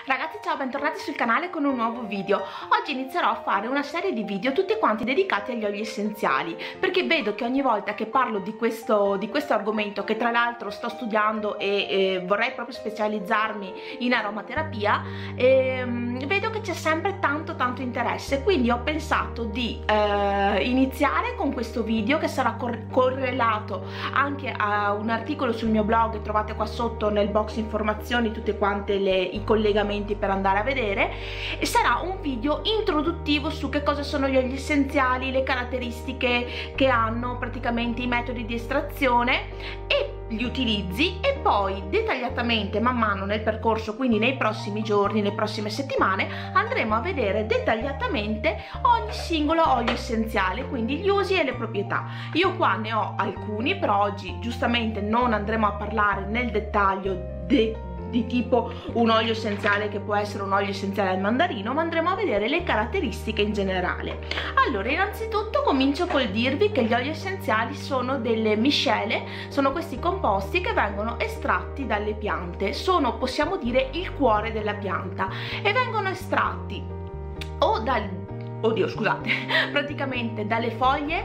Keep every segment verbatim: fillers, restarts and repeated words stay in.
Ragazzi, ciao, bentornati sul canale con un nuovo video. Oggi inizierò a fare una serie di video tutti quanti dedicati agli oli essenziali, perché vedo che ogni volta che parlo di questo, di questo argomento, che tra l'altro sto studiando e, e vorrei proprio specializzarmi in aromaterapia, ehm, vedo che c'è sempre tanto tanto interesse, quindi ho pensato di eh, iniziare con questo video che sarà cor correlato anche a un articolo sul mio blog. Trovate qua sotto nel box informazioni tutte quante le, i collegamenti per andare a vedere, e sarà un video introduttivo su che cosa sono gli oli essenziali, le caratteristiche che hanno praticamente i metodi di estrazione e gli utilizzi, e poi dettagliatamente man mano nel percorso, quindi nei prossimi giorni, nelle prossime settimane, andremo a vedere dettagliatamente ogni singolo olio essenziale, quindi gli usi e le proprietà. Io qua ne ho alcuni, però oggi giustamente non andremo a parlare nel dettaglio di di tipo un olio essenziale che può essere un olio essenziale al mandarino, ma andremo a vedere le caratteristiche in generale. Allora, innanzitutto comincio col dirvi che gli oli essenziali sono delle miscele, sono questi composti che vengono estratti dalle piante, sono, possiamo dire, il cuore della pianta, e vengono estratti o dal Oddio, scusate, praticamente dalle foglie,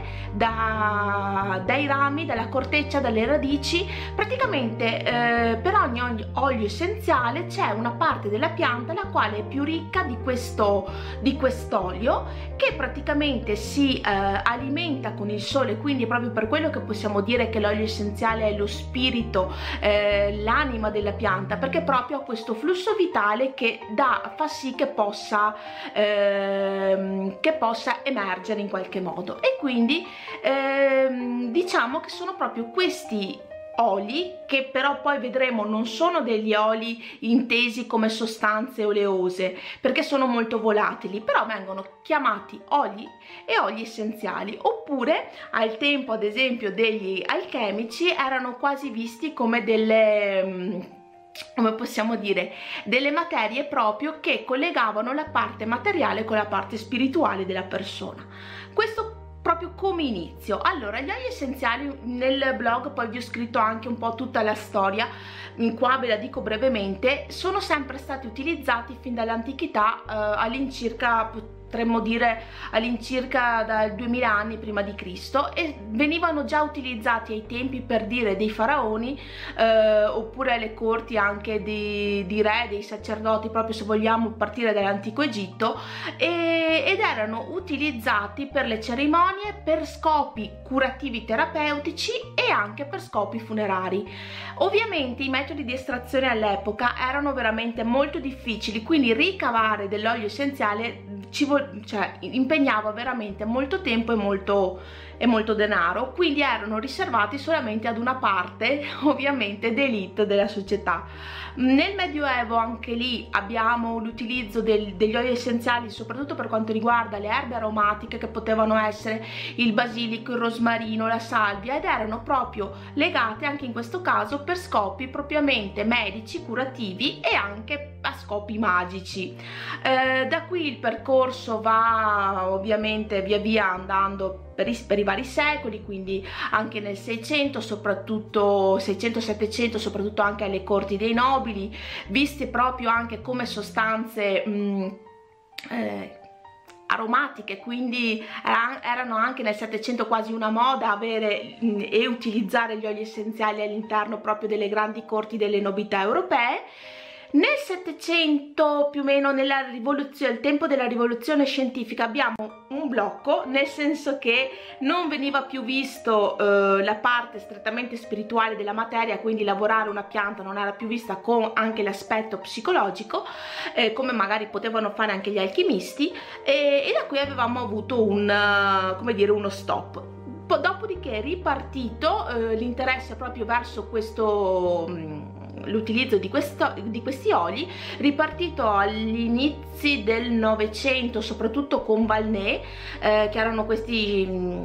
da, dai rami, dalla corteccia, dalle radici. Praticamente eh, per ogni olio essenziale c'è una parte della pianta la quale è più ricca di questo di quest'olio, che praticamente si eh, alimenta con il sole, quindi è proprio per quello che possiamo dire che l'olio essenziale è lo spirito, eh, l'anima della pianta, perché proprio ha questo flusso vitale che dà, fa sì che possa eh, che possa emergere in qualche modo. E quindi ehm, diciamo che sono proprio questi oli, che però poi vedremo non sono degli oli intesi come sostanze oleose, perché sono molto volatili, però vengono chiamati oli e oli essenziali, oppure al tempo ad esempio degli alchemici erano quasi visti come delle, come possiamo dire, delle materie proprio che collegavano la parte materiale con la parte spirituale della persona. Questo proprio come inizio. Allora, gli oli essenziali, nel blog poi vi ho scritto anche un po' tutta la storia, qua ve la dico brevemente. Sono sempre stati utilizzati fin dall'antichità, eh, all'incirca, potremmo dire all'incirca dal duemila anni prima di Cristo, e venivano già utilizzati ai tempi, per dire, dei faraoni, eh, oppure alle corti anche di, di re, dei sacerdoti, proprio se vogliamo partire dall'antico Egitto, e, ed erano utilizzati per le cerimonie, per scopi curativi terapeutici e anche per scopi funerari. Ovviamente i metodi di estrazione all'epoca erano veramente molto difficili, quindi ricavare dell'olio essenziale ci cioè, impegnava veramente molto tempo e molto, e molto denaro, quindi erano riservati solamente ad una parte, ovviamente, d'elite della società. Nel Medioevo anche lì abbiamo l'utilizzo del, degli oli essenziali, soprattutto per quanto riguarda le erbe aromatiche, che potevano essere il basilico, il rosmarino, la salvia, ed erano proprio legate anche in questo caso per scopi propriamente medici, curativi, e anche a scopi magici. Eh, da qui il percorso va ovviamente via via andando per i, per i vari secoli, quindi anche nel seicento, soprattutto seicento settecento, soprattutto anche alle corti dei nobili, viste proprio anche come sostanze mh, eh, aromatiche, quindi erano anche nel settecento quasi una moda avere mh, e utilizzare gli oli essenziali all'interno proprio delle grandi corti delle nobiltà europee. Nel settecento, più o meno, nella rivoluzione, il tempo della rivoluzione scientifica, abbiamo un blocco, nel senso che non veniva più visto eh, la parte strettamente spirituale della materia, quindi lavorare una pianta non era più vista con anche l'aspetto psicologico, eh, come magari potevano fare anche gli alchimisti, e, e da qui avevamo avuto un, uh, come dire, uno stop. Dopodiché è ripartito eh, l'interesse proprio verso questo mh, l'utilizzo di, di questi oli, ripartito agli inizi del Novecento, soprattutto con Valnet, eh, che erano questi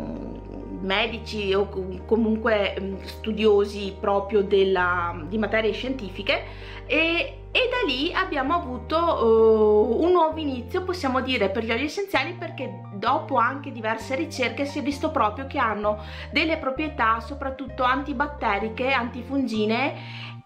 mh, medici o comunque mh, studiosi proprio della, di materie scientifiche, e, e da lì abbiamo avuto uh, un nuovo inizio, possiamo dire, per gli oli essenziali, perché dopo anche diverse ricerche si è visto proprio che hanno delle proprietà soprattutto antibatteriche, antifungine, e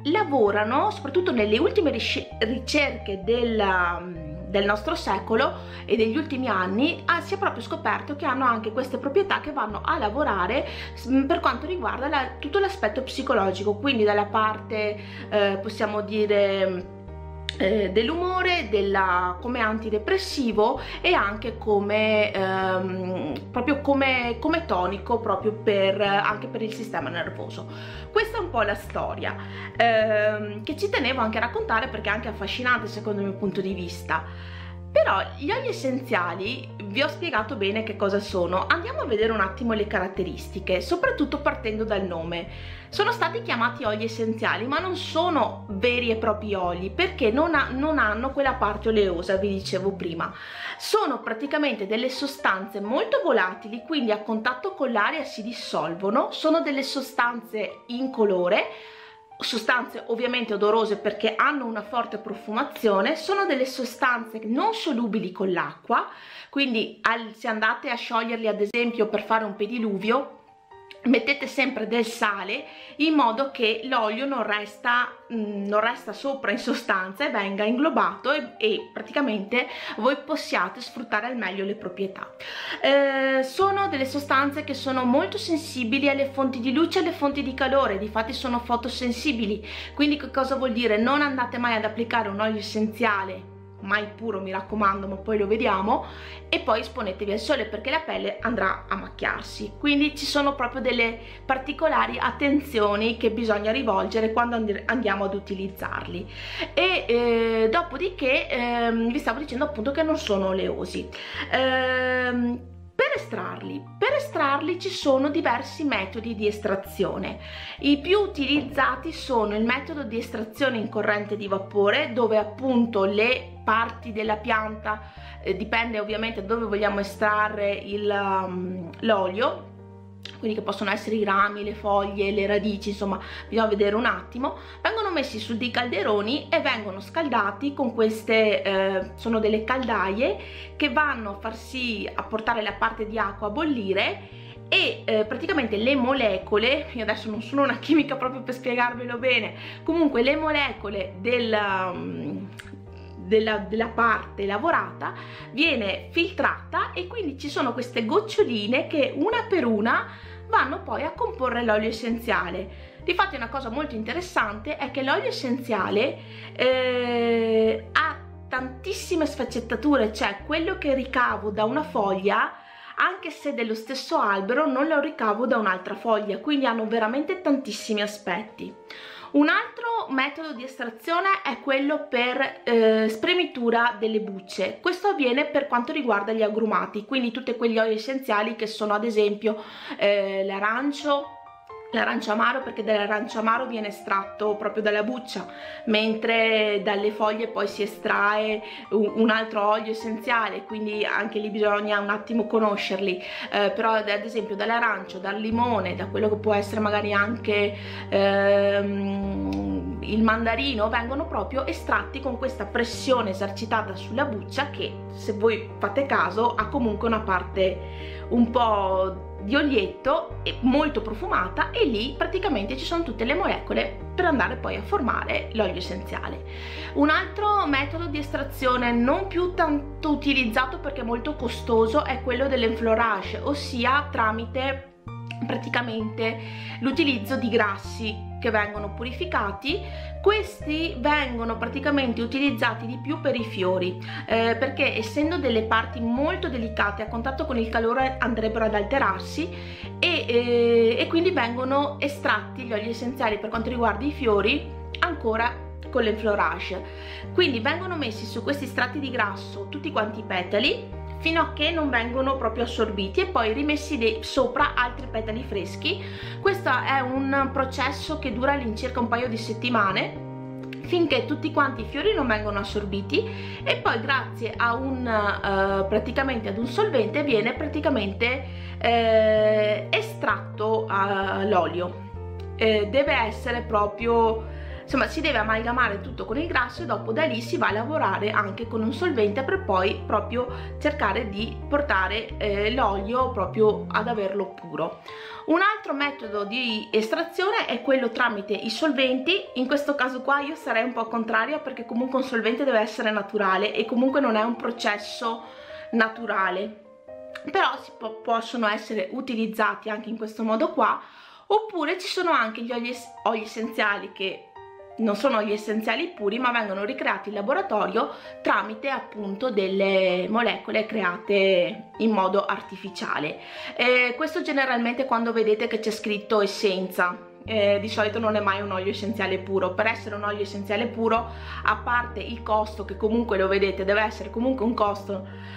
lavorano, soprattutto nelle ultime ricerche del, del nostro secolo e degli ultimi anni, ah, si è proprio scoperto che hanno anche queste proprietà che vanno a lavorare per quanto riguarda la, tutto l'aspetto psicologico, quindi dalla parte eh, possiamo dire Eh, dell'umore, della, come antidepressivo e anche come ehm, proprio come, come tonico proprio per, anche per il sistema nervoso. Questa è un po' la storia ehm, che ci tenevo anche a raccontare, perché è anche affascinante secondo il mio punto di vista. Però gli oli essenziali vi ho spiegato bene che cosa sono. Andiamo a vedere un attimo le caratteristiche, soprattutto partendo dal nome. Sono stati chiamati oli essenziali, ma non sono veri e propri oli, perché non, ha, non hanno quella parte oleosa, vi dicevo prima. Sono praticamente delle sostanze molto volatili, quindi a contatto con l'aria si dissolvono, sono delle sostanze incolore, sostanze ovviamente odorose perché hanno una forte profumazione, sono delle sostanze non solubili con l'acqua, quindi al, se andate a scioglierli ad esempio per fare un pediluvio, mettete sempre del sale in modo che l'olio non resta, mh, non resta sopra in sostanza e venga inglobato e, e praticamente voi possiate sfruttare al meglio le proprietà. Eh, sono delle sostanze che sono molto sensibili alle fonti di luce e alle fonti di calore, difatti sono fotosensibili, quindi che cosa vuol dire? Non andate mai ad applicare un olio essenziale, mai puro mi raccomando, ma poi lo vediamo, e poi esponetevi al sole perché la pelle andrà a macchiarsi. Quindi ci sono proprio delle particolari attenzioni che bisogna rivolgere quando and andiamo ad utilizzarli. E eh, dopodiché ehm, vi stavo dicendo appunto che non sono oleosi. ehm, Per estrarli, per estrarli ci sono diversi metodi di estrazione. I più utilizzati sono il metodo di estrazione in corrente di vapore, dove appunto le parti della pianta, eh, dipende ovviamente da dove vogliamo estrarre um, l'olio, quindi che possono essere i rami, le foglie, le radici, insomma bisogna vedere un attimo, vengono messi su dei calderoni e vengono scaldati con queste, eh, sono delle caldaie che vanno a far sì, a portare la parte di acqua a bollire e eh, praticamente le molecole, io adesso non sono una chimica proprio per spiegarvelo bene, comunque le molecole del... Um, Della, della parte lavorata viene filtrata e quindi ci sono queste goccioline che una per una vanno poi a comporre l'olio essenziale. Difatti una cosa molto interessante è che l'olio essenziale eh, ha tantissime sfaccettature, cioè quello che ricavo da una foglia, anche se dello stesso albero, non lo ricavo da un'altra foglia, quindi hanno veramente tantissimi aspetti. Un altro metodo di estrazione è quello per eh, spremitura delle bucce. Questo avviene per quanto riguarda gli agrumati, quindi tutti quegli oli essenziali che sono ad esempio eh, l'arancio, l'arancio amaro, perché dall'arancio amaro viene estratto proprio dalla buccia, mentre dalle foglie poi si estrae un, un altro olio essenziale, quindi anche lì bisogna un attimo conoscerli, eh, però ad esempio dall'arancio, dal limone, da quello che può essere magari anche ehm, il mandarino, vengono proprio estratti con questa pressione esercitata sulla buccia che, se voi fate caso, ha comunque una parte un po' di olietto molto profumata e lì praticamente ci sono tutte le molecole per andare poi a formare l'olio essenziale. Un altro metodo di estrazione non più tanto utilizzato perché è molto costoso è quello dell'enflorage, ossia tramite praticamente l'utilizzo di grassi che vengono purificati. Questi vengono praticamente utilizzati di più per i fiori eh, perché essendo delle parti molto delicate a contatto con il calore andrebbero ad alterarsi e, eh, e quindi vengono estratti gli oli essenziali per quanto riguarda i fiori ancora con l'enflorage. Quindi vengono messi su questi strati di grasso tutti quanti i petali fino a che non vengono proprio assorbiti e poi rimessi sopra altri petali freschi. Questo è un processo che dura all'incirca un paio di settimane finché tutti quanti i fiori non vengono assorbiti e poi grazie a un uh, praticamente ad un solvente viene praticamente eh, estratto uh, l'olio. Eh, deve essere proprio insomma si deve amalgamare tutto con il grasso e dopo da lì si va a lavorare anche con un solvente per poi proprio cercare di portare eh, l'olio proprio ad averlo puro. Un altro metodo di estrazione è quello tramite i solventi. In questo caso qua io sarei un po' contraria, perché comunque un solvente deve essere naturale e comunque non è un processo naturale, però si po possono essere utilizzati anche in questo modo qua. Oppure ci sono anche gli oli, oli essenziali che non sono oli essenziali puri, ma vengono ricreati in laboratorio tramite appunto delle molecole create in modo artificiale. Eh, questo generalmente quando vedete che c'è scritto essenza, eh, di solito non è mai un olio essenziale puro. Per essere un olio essenziale puro, a parte il costo, che comunque lo vedete deve essere comunque un costo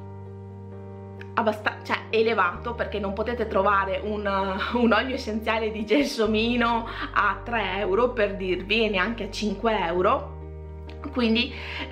abbastanza, cioè, elevato, perché non potete trovare un, un olio essenziale di gelsomino a tre euro, per dirvi, e neanche a cinque euro. Quindi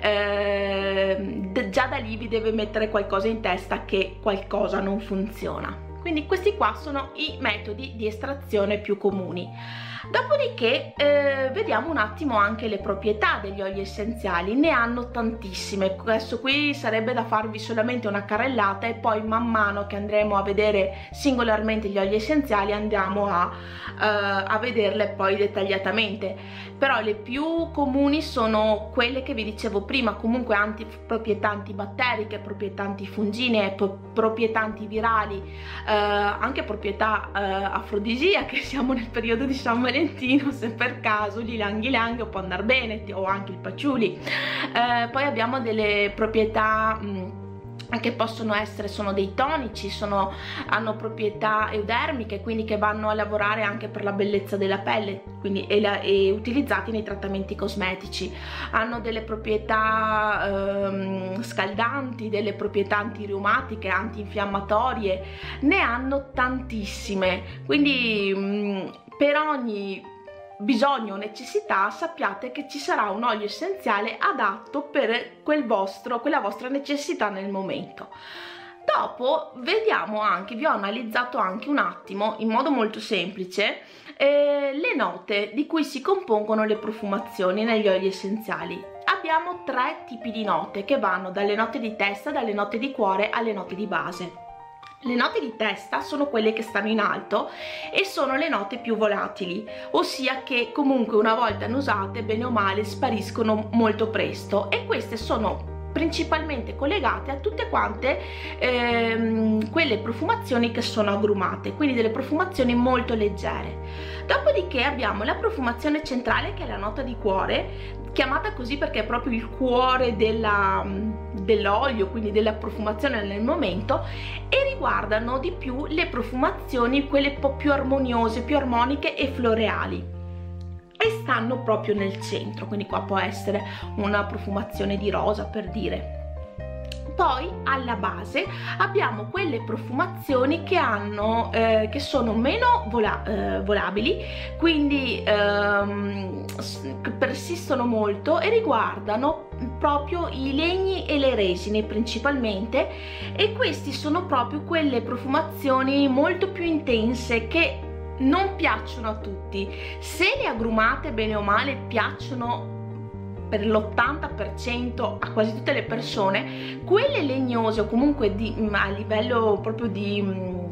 eh, già da lì vi deve mettere qualcosa in testa, che qualcosa non funziona. Quindi questi qua sono i metodi di estrazione più comuni. Dopodiché eh, vediamo un attimo anche le proprietà degli oli essenziali. Ne hanno tantissime. Adesso qui sarebbe da farvi solamente una carrellata e poi man mano che andremo a vedere singolarmente gli oli essenziali andiamo a, eh, a vederle poi dettagliatamente. Però le più comuni sono quelle che vi dicevo prima, comunque anti, proprietà antibatteriche, proprietà antifungine, proprietà antivirali, eh, anche proprietà eh, afrodisiache. Siamo nel periodo di San Valentino, se per caso gli ylang ylang può andare bene, o anche il patchouli. Eh, poi abbiamo delle proprietà mh, che possono essere, sono dei tonici, sono, hanno proprietà eudermiche, quindi che vanno a lavorare anche per la bellezza della pelle, quindi e, la, e utilizzati nei trattamenti cosmetici. Hanno delle proprietà ehm, scaldanti, delle proprietà antireumatiche, antinfiammatorie, ne hanno tantissime. Quindi mh, per ogni bisogno o necessità sappiate che ci sarà un olio essenziale adatto per quel vostro, quella vostra necessità nel momento. Dopo vediamo anche, vi ho analizzato anche un attimo in modo molto semplice eh, le note di cui si compongono le profumazioni negli oli essenziali. Abbiamo tre tipi di note che vanno dalle note di testa, dalle note di cuore alle note di base. Le note di testa sono quelle che stanno in alto e sono le note più volatili, ossia che comunque una volta annusate bene o male spariscono molto presto, e queste sono principalmente collegate a tutte quante ehm, quelle profumazioni che sono agrumate, quindi delle profumazioni molto leggere. Dopodiché abbiamo la profumazione centrale, che è la nota di cuore, chiamata così perché è proprio il cuore dell'olio, quindi della profumazione nel momento, e riguardano di più le profumazioni, quelle un po' più armoniose, più armoniche e floreali, e stanno proprio nel centro. Quindi qua può essere una profumazione di rosa, per dire. Poi alla base abbiamo quelle profumazioni che hanno eh, che sono meno vola eh, volabili, quindi ehm, persistono molto e riguardano proprio i legni e le resine principalmente, e questi sono proprio quelle profumazioni molto più intense che non piacciono a tutti. Se le agrumate bene o male piacciono per l'ottanta per cento a quasi tutte le persone, quelle legnose o comunque di, a livello proprio di,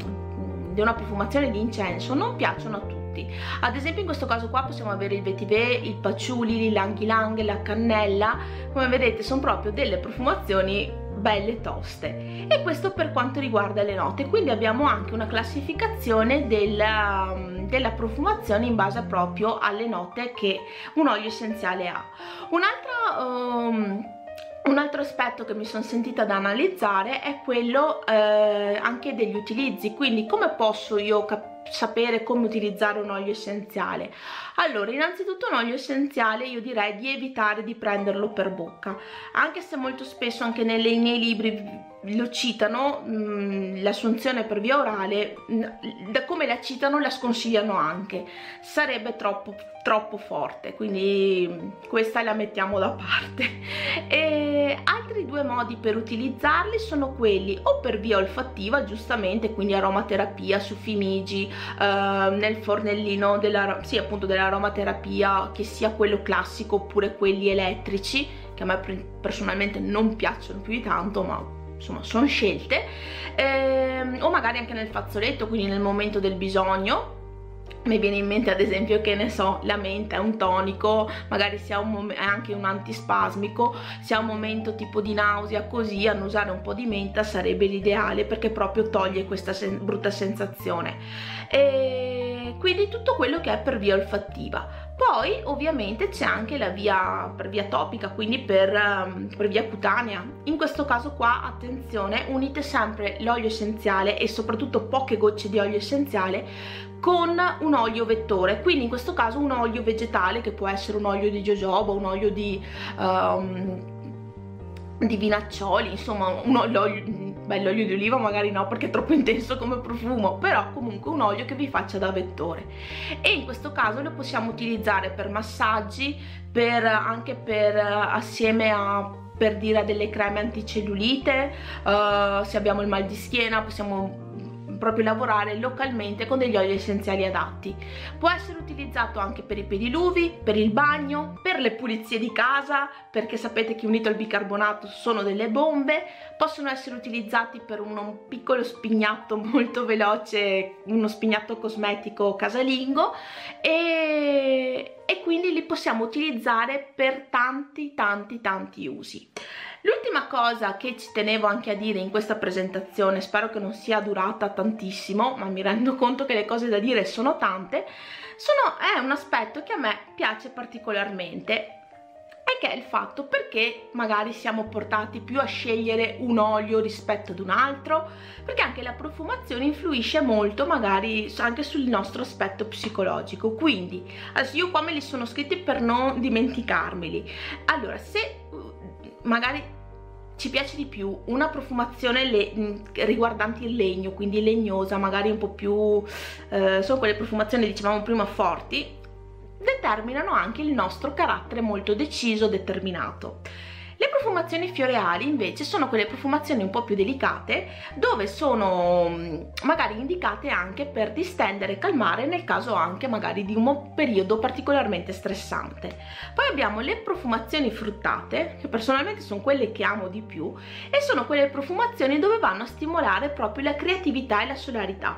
di una profumazione di incenso non piacciono a tutti. Ad esempio in questo caso qua possiamo avere il vetiver, il patchouli, l'ylang ylang, la cannella. Come vedete sono proprio delle profumazioni belle toste, e questo per quanto riguarda le note. Quindi abbiamo anche una classificazione della, della profumazione in base proprio alle note che un olio essenziale ha. Un altro, um, un altro aspetto che mi sono sentita da analizzare è quello eh, anche degli utilizzi. Quindi come posso io sapere come utilizzare un olio essenziale? Allora, innanzitutto un olio essenziale io direi di evitare di prenderlo per bocca, anche se molto spesso anche nei miei libri lo citano, l'assunzione per via orale, da come la citano la sconsigliano anche, sarebbe troppo troppo forte, quindi questa la mettiamo da parte. E altri altri due modi per utilizzarli sono quelli o per via olfattiva, giustamente, quindi aromaterapia su Fimigi, eh, nel fornellino della, sì, appunto dell'aromaterapia, che sia quello classico oppure quelli elettrici, che a me personalmente non piacciono più di tanto, ma insomma sono scelte, eh, o magari anche nel fazzoletto, quindi nel momento del bisogno. Mi viene in mente ad esempio, che ne so, la menta è un tonico, magari si ha un è anche un antispasmico, se ha un momento tipo di nausea, così annusare un po' di menta sarebbe l'ideale, perché proprio toglie questa sen brutta sensazione. E quindi tutto quello che è per via olfattiva. Poi ovviamente c'è anche la via per via topica, quindi per, um, per via cutanea. In questo caso qua, attenzione, unite sempre l'olio essenziale e soprattutto poche gocce di olio essenziale con un olio vettore, quindi in questo caso un olio vegetale, che può essere un olio di jojoba, un olio di, um, di vinaccioli, insomma un olio, beh, l'olio di oliva magari no perché è troppo intenso come profumo, però comunque un olio che vi faccia da vettore. E in questo caso lo possiamo utilizzare per massaggi, per, anche per assieme a, per dire, a delle creme anticellulite, uh, se abbiamo il mal di schiena possiamo proprio lavorare localmente con degli oli essenziali adatti. Può essere utilizzato anche per i pediluvi, per il bagno, per le pulizie di casa, perché sapete che unito al bicarbonato sono delle bombe. Possono essere utilizzati per un piccolo spignatto molto veloce, uno spignatto cosmetico casalingo, e, e quindi li possiamo utilizzare per tanti tanti tanti usi. L'ultima cosa che ci tenevo anche a dire in questa presentazione, spero che non sia durata tantissimo, ma mi rendo conto che le cose da dire sono tante, sono, è un aspetto che a me piace particolarmente, e che è il fatto perché magari siamo portati più a scegliere un olio rispetto ad un altro, perché anche la profumazione influisce molto magari anche sul nostro aspetto psicologico. Quindi adesso io qua me li sono scritti per non dimenticarmeli. Allora, se magari ci piace di più una profumazione le, riguardante il legno, quindi legnosa, magari un po' più, eh, sono quelle profumazioni, dicevamo prima, forti, determinano anche il nostro carattere molto deciso, determinato. Le profumazioni floreali invece sono quelle profumazioni un po' più delicate, dove sono magari indicate anche per distendere e calmare nel caso anche magari di un periodo particolarmente stressante. Poi abbiamo le profumazioni fruttate, che personalmente sono quelle che amo di più, e sono quelle profumazioni dove vanno a stimolare proprio la creatività e la solarità,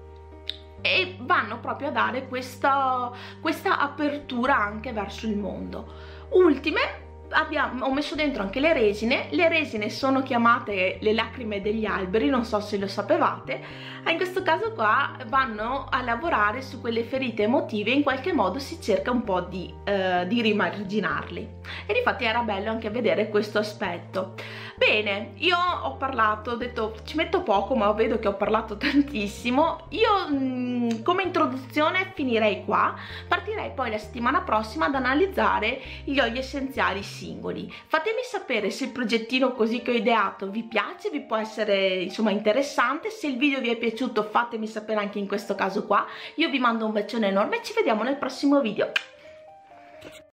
e vanno proprio a dare questa, questa apertura anche verso il mondo. Ultime, abbiamo, ho messo dentro anche le resine. Le resine sono chiamate le lacrime degli alberi, non so se lo sapevate, in questo caso qua vanno a lavorare su quelle ferite emotive, in qualche modo si cerca un po' di, eh, di rimarginarli, e infatti era bello anche vedere questo aspetto. Bene, io ho parlato, ho detto ci metto poco, ma vedo che ho parlato tantissimo. Io mh, come introduzione finirei qua, partirei poi la settimana prossima ad analizzare gli oli essenziali singoli. Fatemi sapere se il progettino così che ho ideato vi piace, vi può essere insomma interessante. Se il video vi è piaciuto fatemi sapere anche in questo caso qua. Io vi mando un bacione enorme e ci vediamo nel prossimo video.